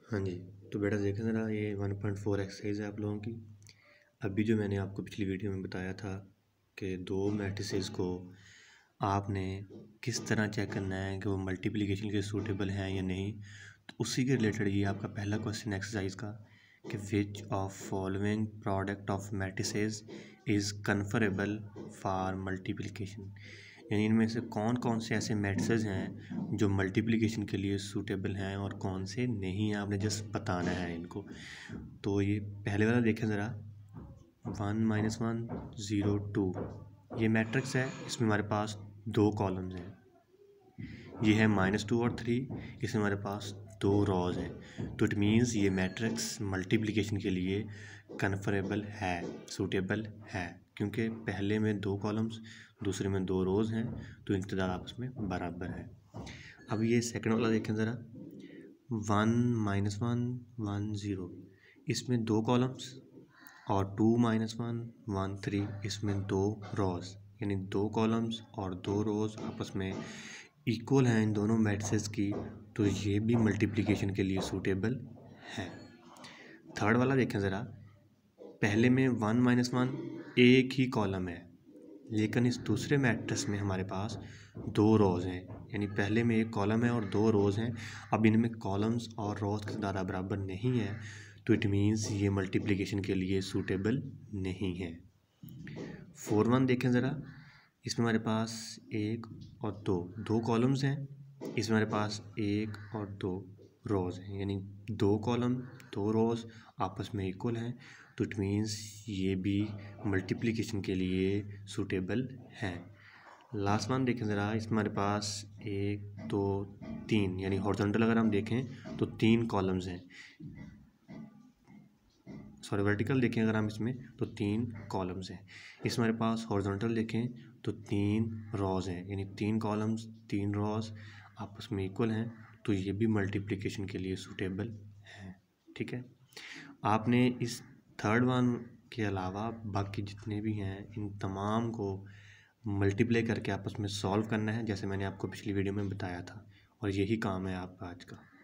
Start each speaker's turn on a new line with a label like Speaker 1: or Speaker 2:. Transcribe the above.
Speaker 1: हाँ जी। तो बेटा देखें ज़रा, ये 1.4 एक्सरसाइज है आप लोगों की। अभी जो मैंने आपको पिछली वीडियो में बताया था कि दो मैट्रिसेस को आपने किस तरह चेक करना है कि वो मल्टीप्लिकेशन के सूटेबल हैं या नहीं, तो उसी के रिलेटेड ये आपका पहला क्वेश्चन एक्सरसाइज का कि which of following product of matrices is conformable for multiplication, यानी इनमें से कौन कौन से ऐसे मैट्रिसेस हैं जो मल्टीप्लिकेशन के लिए सूटेबल हैं और कौन से नहीं हैं, आपने जस्ट बताना है इनको। तो ये पहले वाला देखें ज़रा, 1 - 1 0 2, ये मैट्रिक्स है। इसमें हमारे पास दो कॉलम्स हैं। ये है -2 और 3, इसमें हमारे पास दो रॉज हैं। तो इट मीन्स ये मैट्रिक्स मल्टीप्लिकेशन के लिए कन्फरेबल है, सूटेबल है, क्योंकि पहले में दो कॉलम्स दूसरे में दो रोज़ हैं, तो इनकी तादाद आपस में बराबर है। अब ये सेकंड वाला देखें ज़रा, 1 - 1 1 0, इसमें दो कॉलम्स और 2 - 1 1 3, इसमें दो रोज़, यानी दो कॉलम्स और दो रोज़ आपस में इक्वल हैं इन दोनों मैट्रिसेस की, तो ये भी मल्टीप्लिकेशन के लिए सूटेबल है। थर्ड वाला देखें ज़रा, पहले में 1 - 1 एक ही कॉलम है, लेकिन इस दूसरे मैट्रिक्स में हमारे पास दो रोज़ हैं, यानी पहले में एक कॉलम है और दो रोज़ हैं। अब इनमें कॉलम्स और रोज़ की तादाद बराबर नहीं है, तो इट मीन्स ये मल्टीप्लिकेशन के लिए सूटेबल नहीं है। 4 1 देखें ज़रा, इसमें हमारे पास एक और दो कॉलम्स हैं, इसमें हमारे पास एक और दो रोज़ हैं, यानी दो कॉलम दो रोज़ आपस में इक्वल हैं, तो इट मीन्स ये भी मल्टीप्लिकेशन के लिए सूटेबल हैं। लास्ट वन देखें ज़रा, इसमें हमारे पास एक दो तीन, यानी हॉरिजॉन्टल अगर हम देखें तो तीन कॉलम्स हैं, सॉरी वर्टिकल देखें अगर हम इसमें तो तीन कॉलम्स हैं। इसमें हमारे पास हॉरिजॉन्टल देखें तो तीन रॉज़ हैं, यानी तीन कॉलम्स तीन रॉज़ आपस में इक्वल हैं, तो ये भी मल्टीप्लिकेशन के लिए सूटेबल हैं। ठीक है, आपने इस थर्ड वन के अलावा बाकी जितने भी हैं इन तमाम को मल्टीप्लाई करके आपस में सॉल्व करना है, जैसे मैंने आपको पिछली वीडियो में बताया था, और यही काम है आपका आज का।